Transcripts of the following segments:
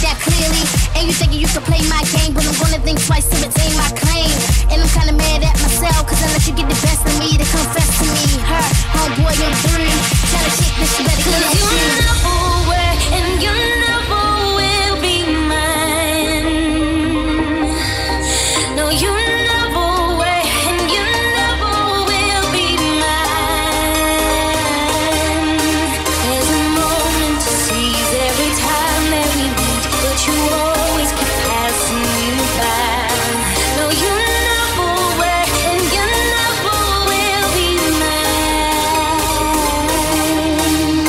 that clearly. And you thinking you can play my game, but I'm gonna think twice to retain my claim. And I'm kinda mad at myself, cause I let you get the best of me to confess to me. Her, homeboy, I'm through. Tell a chick that she better get that shit. You never were, and you never will be mine. No, you never were, and you never will be mine. There's a moment to seize every time that we meet, but you always keep passing me by. No, you never were, and you never will be mine.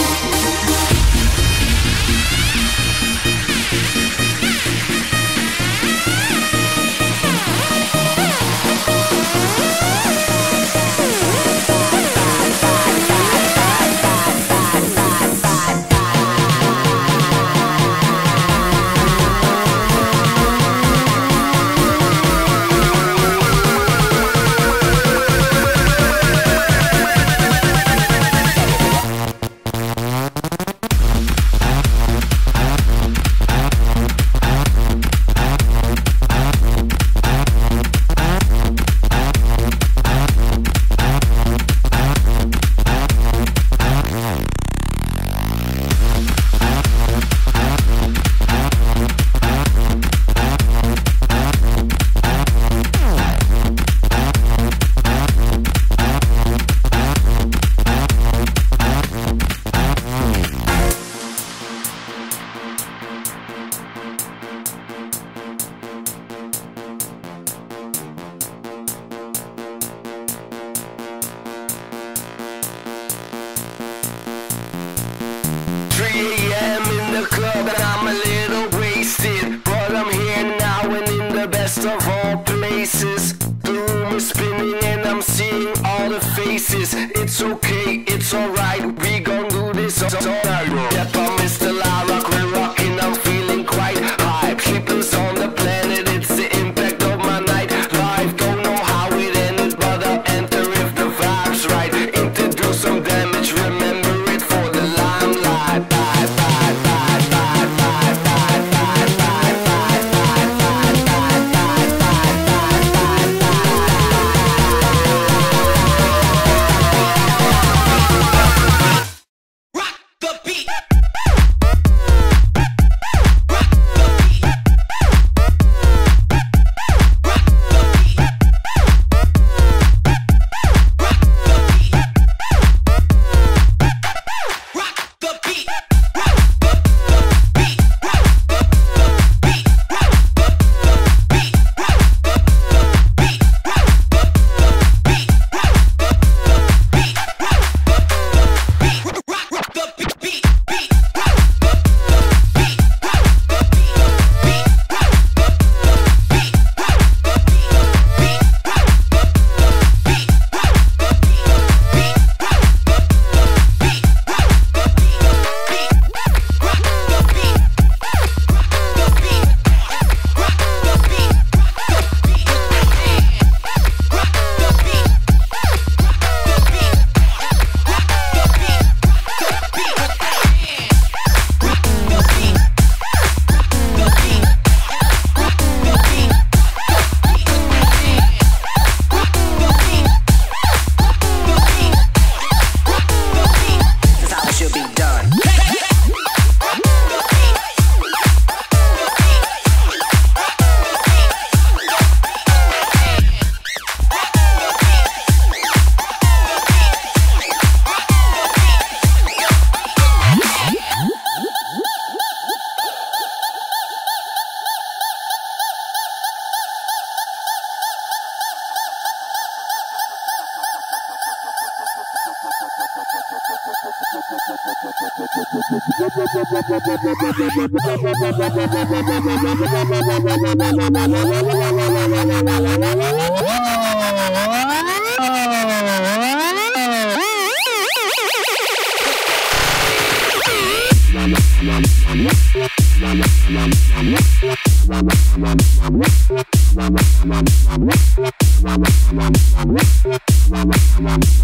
I'm a little wasted, but I'm here now and in the best of all places. The room is spinning and I'm seeing all the faces. It's okay, it's alright, we gon' do this all night. Yep, I'm Mr. La Rock, we're rocking, I'm feeling quite hype. Sleepless on the planet, it's the impact of my night life. Don't know how it ended, but I'll enter if the vibe's right. Introduce some damage, remember it for the limelight.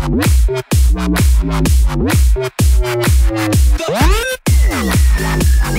What?